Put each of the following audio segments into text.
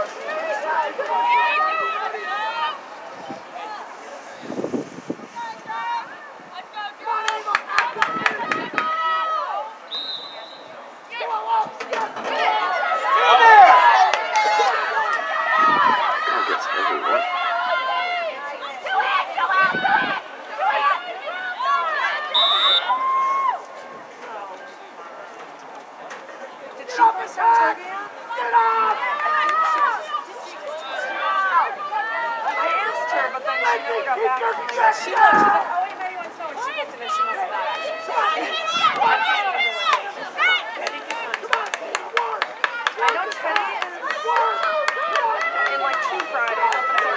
She looked, she's like, oh, hey, Maddie wants to know, and she looked and then she must have not actually. I know Teddy is in like 2 Fridays,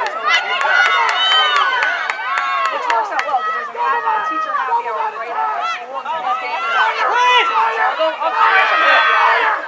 which works out well because there's a teacher happy hour right after school and Teddy's game is after. So I'll go upstairs and happy hour.